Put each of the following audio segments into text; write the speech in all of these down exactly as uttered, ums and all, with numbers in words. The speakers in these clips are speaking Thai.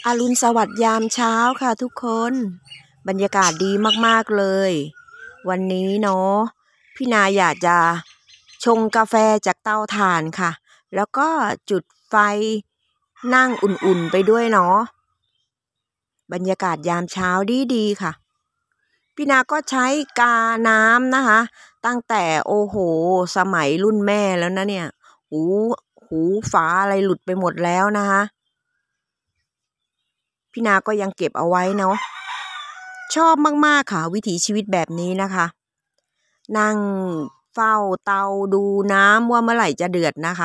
อรุณสวัสดิ์ยามเช้าค่ะทุกคนบรรยากาศดีมากๆเลยวันนี้เนาะพี่นาอยากจะชงกาแฟจากเตาถ่านค่ะแล้วก็จุดไฟนั่งอุ่นๆไปด้วยเนาะบรรยากาศยามเช้าดีๆค่ะพี่นาก็ใช้กาน้ำนะคะตั้งแต่โอ้โหสมัยรุ่นแม่แล้วนะเนี่ยหูหูฝาอะไรหลุดไปหมดแล้วนะคะพี่นาก็ยังเก็บเอาไว้เนาะชอบมากๆค่ะวิถีชีวิตแบบนี้นะคะนั่งเฝ้าเตาดูน้ำว่าเมื่อไหร่จะเดือดนะคะ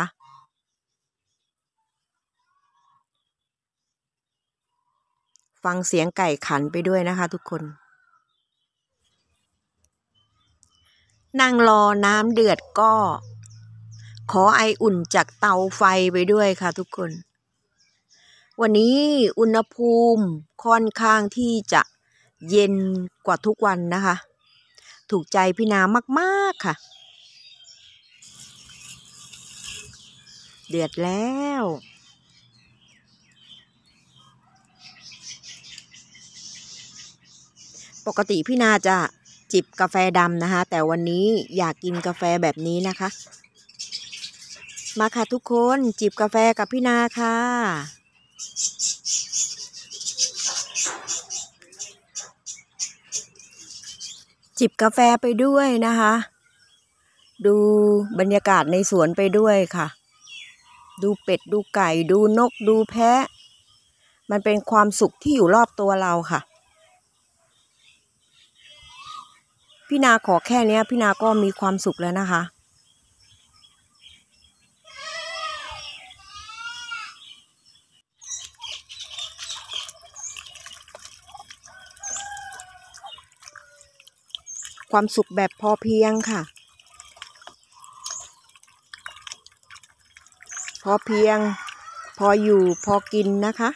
ฟังเสียงไก่ขันไปด้วยนะคะทุกคนนั่งรอน้ำเดือดก็ขอไออุ่นจากเตาไฟไปด้วยค่ะทุกคนวันนี้อุณหภูมิค่อนข้างที่จะเย็นกว่าทุกวันนะคะถูกใจพี่นามากๆค่ะเดือดแล้วปกติพี่นาจะจิบกาแฟดำนะคะแต่วันนี้อยากกินกาแฟแบบนี้นะคะมาค่ะทุกคนจิบกาแฟกับพี่นาค่ะจิบกาแฟไปด้วยนะคะดูบรรยากาศในสวนไปด้วยค่ะดูเป็ดดูไก่ดูนกดูแพะมันเป็นความสุขที่อยู่รอบตัวเราค่ะพี่นาขอแค่นี้พี่นาก็มีความสุขแล้วนะคะความสุขแบบพอเพียงค่ะพอเพียงพออยู่พอกินนะคะ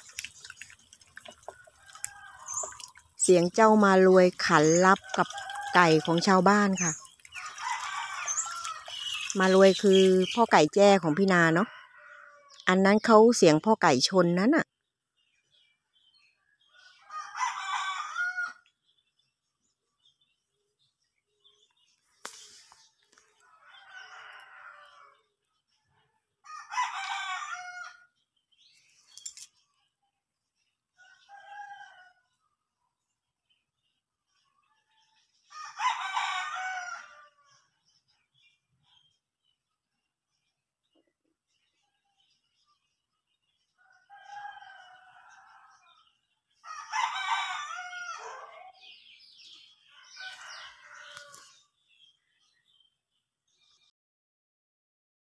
เสียงเจ้ามารวยขันรับกับไก่ของชาวบ้านค่ะมารวยคือพ่อไก่แจ้ของพี่นาเนาะอันนั้นเขาเสียงพ่อไก่ชนนั้นน่ะ